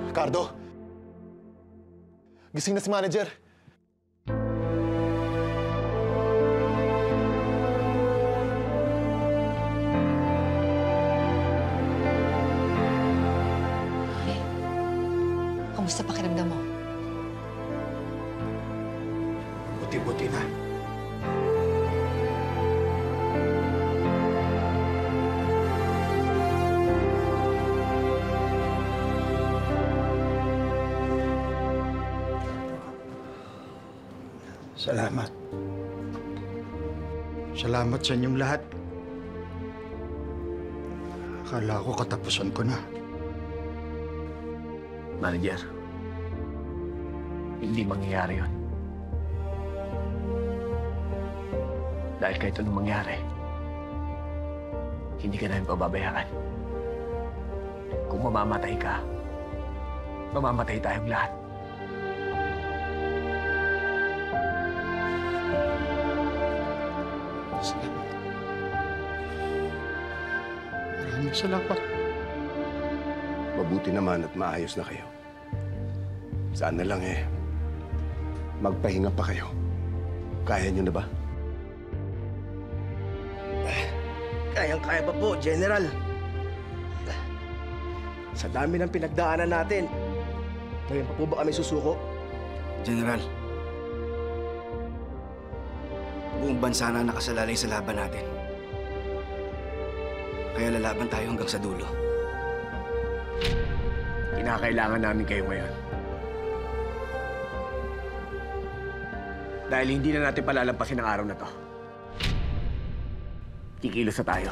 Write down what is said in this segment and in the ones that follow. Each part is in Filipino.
Cardo? Gising na si manager. Kamusta pakiramdam mo? Buti-buti na. Salamat. Salamat sa inyong lahat. Akala ko katapusan ko na. Manager, hindi mangyayari yun. Dahil kahit anong mangyari, hindi ka namin pababayaan. Kung mamamatay ka, mamamatay tayong lahat. Salamat. Maraming salamat. Mabuti naman at maayos na kayo. Sana lang magpahinga pa kayo. Kaya nyo na ba? Kayang-kaya pa po, General. Sa dami ng pinagdaanan natin, ngayon pa po ba kami susuko? General, buong bansa na nakasalalay sa laban natin. Kaya lalaban tayo hanggang sa dulo. Kinakailangan namin kayo ngayon. Dahil hindi na natin palalampasin ang araw na to. Kikilos na tayo.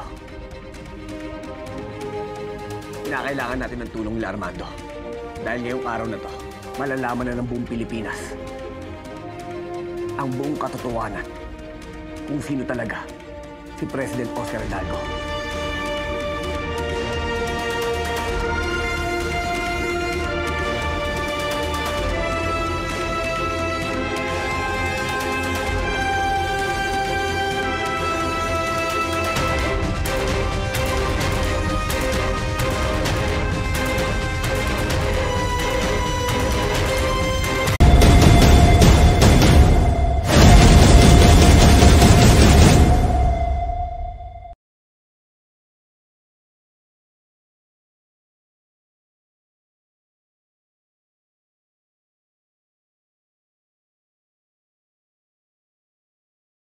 Kinakailangan natin ng tulong nila Armando. Dahil ngayong araw na to, malalaman na ng buong Pilipinas ang buong katotohanan kung sino talaga si President Oscar Hidalgo.